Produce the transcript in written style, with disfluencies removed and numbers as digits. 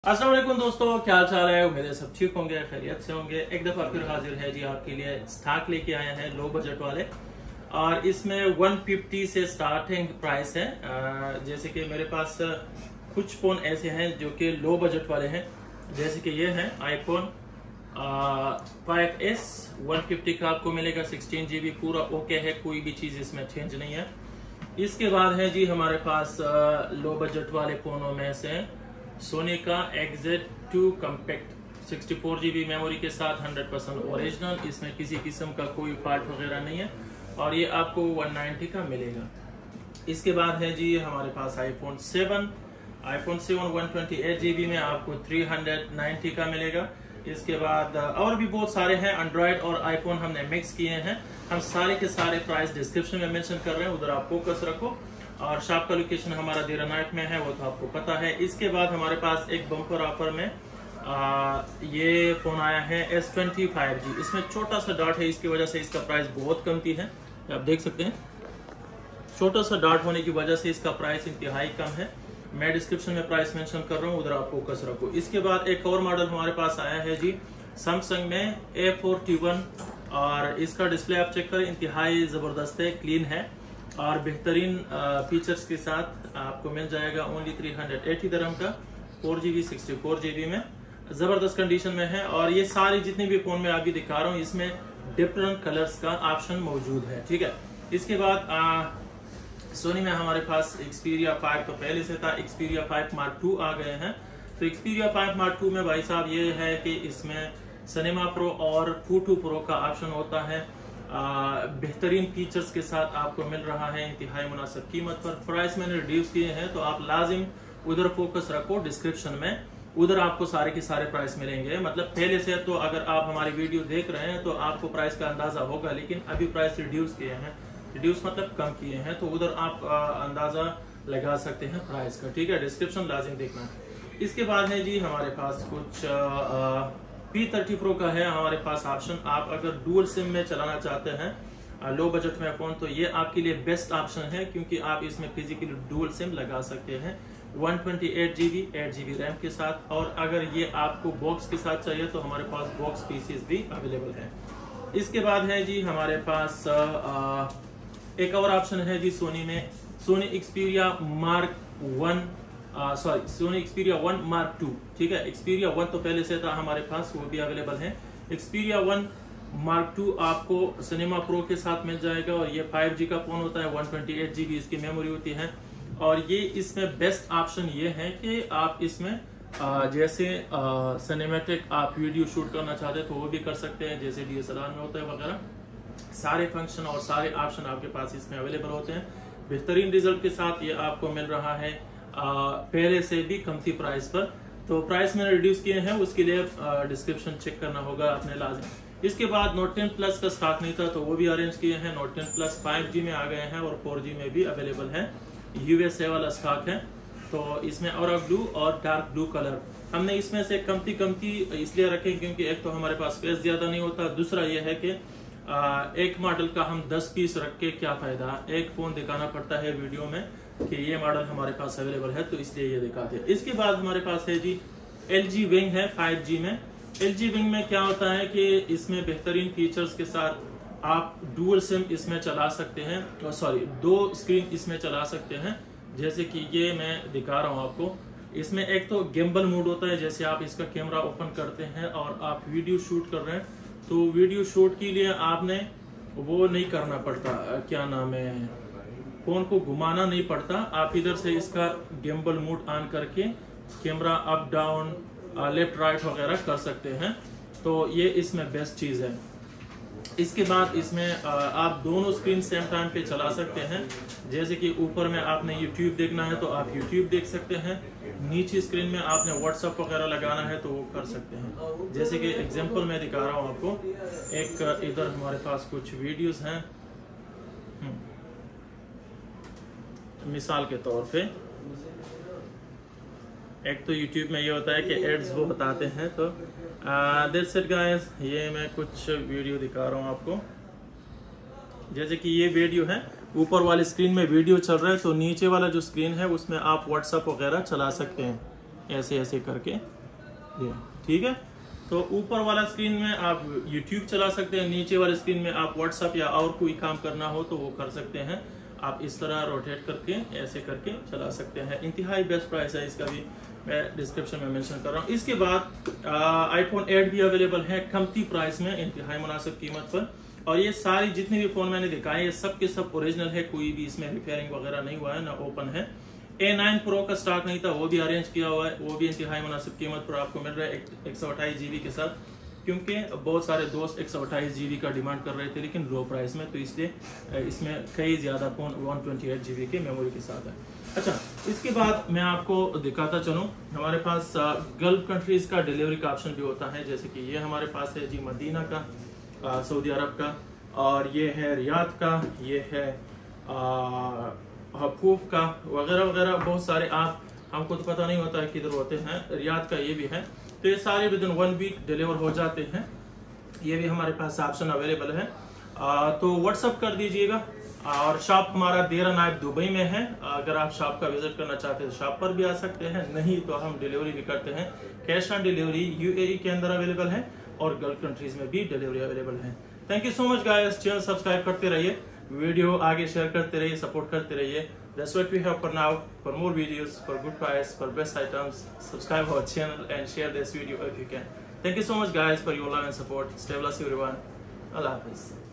अस्सलाम वालेकुम दोस्तों, क्या हाल चाल है। उम्मीद है सब ठीक होंगे, खैरियत से होंगे। एक दफ़ा फिर हाजिर है जी आपके लिए स्टॉक लेके आए हैं लो बजट वाले, और इसमें 150 से स्टार्टिंग प्राइस है। जैसे कि मेरे पास कुछ फ़ोन ऐसे हैं जो कि लो बजट वाले हैं, जैसे कि ये है iPhone 5s 150 का आपको मिलेगा। 16 GB पूरा ओके है, कोई भी चीज़ इसमें चेंज नहीं है। इसके बाद है जी हमारे पास लो बजट वाले फ़ोनों में से सोनी का XZ2 कॉम्पैक्ट 64 GB मेमोरी के साथ 100% ओरिजिनल, इसमें किसी किस्म का कोई फॉल्ट वगैरह नहीं है, और ये आपको 190 का मिलेगा। इसके बाद है जी हमारे पास iPhone 7 128 GB में आपको 390 का मिलेगा। इसके बाद और भी बहुत सारे हैं, एंड्रॉयड और आईफोन हमने मिक्स किए हैं। हम सारे के सारे प्राइस डिस्क्रिप्शन में मेंशन कर रहे हैं, उधर आप फोकस रखो। और शॉप का लोकेशन हमारा देरा नाइट में है, वो तो आपको पता है। इसके बाद हमारे पास एक बम्पर ऑफर में ये फोन आया है S25G। इसमें छोटा सा डॉट है, इसकी वजह से इसका प्राइस बहुत कमती है, आप देख सकते हैं। छोटा सा डॉट होने की वजह से इसका प्राइस इंतहाई कम है। मैं डिस्क्रिप्शन में प्राइस मेंशन कर रहा हूँ, उधर आप फोकस रखो। इसके बाद एक और मॉडल हमारे पास आया है जी सैमसंग में A41, और इसका डिस्प्ले आप चेक करें, इंतहाई जबरदस्त है, क्लीन है और बेहतरीन फीचर्स के साथ आपको मिल जाएगा। ओनली 380 दिरहम का 4GB 64 GB में जबरदस्त कंडीशन में है। और ये सारे जितने भी फोन में अभी दिखा रहा हूँ, इसमें डिफरेंट कलर्स का ऑप्शन मौजूद है, ठीक है। इसके बाद सोनी में हमारे पास Xperia 5 तो पहले से था, Xperia 5 Mark II आ गए हैं। तो Xperia 5 Mark II में भाई साहब ये है कि इसमें सिनेमा प्रो और फोटो प्रो का ऑप्शन होता है। बेहतरीन फीचर्स के साथ आपको मिल रहा है इंतहाई मुनासिब कीमत पर। प्राइस मैंने रिड्यूस किए हैं, तो आप लाजिम उधर फोकस रखो डिस्क्रिप्शन में, उधर आपको सारे के सारे प्राइस मिलेंगे। मतलब पहले से तो अगर आप हमारी वीडियो देख रहे हैं तो आपको प्राइस का अंदाजा होगा, लेकिन अभी प्राइस रिड्यूस किए हैं, रिड्यूस मतलब कम किए हैं, तो उधर आप अंदाजा लगा सकते हैं प्राइस का, ठीक है। डिस्क्रिप्शन लाजिम देखना। इसके बाद है जी हमारे पास कुछ P30 Pro का है हमारे पास ऑप्शन। आप अगर डुअल सिम में चलाना चाहते हैं लो बजट में फोन, तो ये आपके लिए बेस्ट ऑप्शन है, क्योंकि आप इसमें फिजिकली डुअल सिम लगा सकते हैं 128 GB 8 GB रैम के साथ। और अगर ये आपको बॉक्स के साथ चाहिए तो हमारे पास बॉक्स पीसीस भी अवेलेबल है। इसके बाद है जी हमारे पास एक और ऑप्शन है जी सोनी में, Soni Xperia Mark 1 Soni Xperia 1 Mark II, ठीक है। Xperia 1 तो पहले से था हमारे पास, वो भी अवेलेबल है। Xperia 1 Mark II आपको सिनेमा प्रो के साथ मिल जाएगा, और ये 5G का फोन होता है, 128 GB इसकी मेमोरी होती है। और ये इसमें बेस्ट ऑप्शन ये है कि आप इसमें जैसे सिनेमैटिक आप वीडियो शूट करना चाहते हैं तो वो भी कर सकते हैं, जैसे DSLR में होता है वगैरह। सारे फंक्शन और सारे ऑप्शन आपके पास इसमें अवेलेबल होते हैं। बेहतरीन रिजल्ट के साथ ये आपको मिल रहा है पहले से भी कमती प्राइस पर। तो प्राइस मैंने रिड्यूस किए हैं, उसके लिए डिस्क्रिप्शन चेक करना होगा अपने लाजिम। इसके बाद Note 10 Plus का स्टॉक नहीं था, तो वो भी अरेंज किए हैं। Note 10 Plus 5G में आ गए हैं और 4G में भी अवेलेबल है। USA वाला स्टॉक है, तो इसमें और ब्लू और डार्क ब्लू कलर हमने इसमें से कमती इसलिए रखे क्योंकि एक तो हमारे पास स्पेस ज्यादा नहीं होता, दूसरा यह है कि एक मॉडल का हम 10 पीस रख के क्या फायदा, एक फोन दिखाना पड़ता है वीडियो में कि ये मॉडल हमारे पास अवेलेबल है, तो इसलिए ये दिखाते हैं। इसके बाद हमारे पास है जी LG Wing है 5G में। LG Wing में क्या होता है कि इसमें बेहतरीन फीचर्स के साथ आप डुअल सिम इसमें चला सकते हैं, दो स्क्रीन इसमें चला सकते हैं। जैसे कि ये मैं दिखा रहा हूँ आपको, इसमें एक तो गिम्बल मोड होता है, जैसे आप इसका कैमरा ओपन करते हैं और आप वीडियो शूट कर रहे हैं, तो वीडियो शूट के लिए आपने वो नहीं करना पड़ता, क्या नाम है, फोन को घुमाना नहीं पड़ता। आप इधर से इसका गिम्बल मोड ऑन करके camera up down left right वगैरह कर सकते हैं, तो ये इसमें बेस्ट चीज है। इसके बाद इसमें आप दोनों स्क्रीन सेम टाइम पे चला सकते हैं। जैसे कि ऊपर में आपने YouTube देखना है तो आप YouTube देख सकते हैं, नीचे स्क्रीन में आपने WhatsApp वगैरह लगाना है तो वो कर सकते हैं। जैसे कि एग्जांपल मैं दिखा रहा हूँ आपको, एक इधर हमारे पास कुछ वीडियोस हैं, मिसाल के तौर पे एक तो YouTube में ये होता है कि एड्स वो बताते हैं, तो दैट्स इट गाइस, ये मैं कुछ वीडियो दिखा रहा हूँ आपको। जैसे कि ये वीडियो है, ऊपर वाली स्क्रीन में वीडियो चल रहा है, तो नीचे वाला जो स्क्रीन है उसमें आप WhatsApp वगैरह चला सकते हैं। ऐसे ऐसे करके ये, ठीक है। तो ऊपर वाला स्क्रीन में आप YouTube चला सकते हैं, नीचे वाले स्क्रीन में आप WhatsApp या और कोई काम करना हो तो वो कर सकते हैं। आप इस तरह रोटेट करके ऐसे करके चला सकते हैं। इंतहाई बेस्ट प्राइस है इसका भी, मैं डिस्क्रिप्शन में मेंशन कर रहा हूँ। इसके बाद iPhone 8 भी अवेलेबल है कमती प्राइस में, इंतहाई मुनासिब कीमत पर। और ये सारी जितने भी फोन मैंने दिखाए ये सब के सब ओरिजिनल है, कोई भी इसमें रिपेयरिंग वगैरह नहीं हुआ है, ना ओपन है। A9 Pro का स्टॉक नहीं था, वो भी अरेंज किया हुआ है, वो भी इंतहाई मुनासिब कीमत पर आपको मिल रहा है 128 GB के साथ, क्योंकि बहुत सारे दोस्त 128 GB का डिमांड कर रहे थे लेकिन लो प्राइस में, तो इसलिए इसमें कई ज्यादा फोन 128 GB के मेमोरी के साथ है। अच्छा, इसके बाद मैं आपको दिखाता चलूँ, हमारे पास गल्फ कंट्रीज का डिलीवरी का ऑप्शन भी होता है, जैसे कि ये हमारे पास है जी मदीना का, सऊदी अरब का, और ये है रियाद का, ये है हकूफ का वगैरह वगैरह, बहुत सारे आप हमको तो पता नहीं होता है किधर होते हैं। रियाद का ये भी है, तो ये सारे विद इन 1 वीक डिलीवर हो जाते हैं। ये भी हमारे पास ऑप्शन अवेलेबल है, तो व्हाट्सअप कर दीजिएगा। और शॉप हमारा देरा नाइब दुबई में है, अगर आप शॉप का विजिट करना चाहते हैं तो शॉप पर भी आ सकते हैं, नहीं तो हम डिलीवरी भी करते हैं। कैश ऑन डिलीवरी UAE के अंदर अवेलेबल है और गल्फ कंट्रीज में भी डिलीवरी अवेलेबल है। Thank you so much guys, channel subscribe करते रहिए, वीडियो आगे शेयर करते रहिए, सपोर्ट करते रहिए। That's what we have for now. For more videos, for good price, for best items, subscribe our channel and share this video if you can. Thank you so much guys for your love and support. Stay blessed everyone. Allah Hafiz.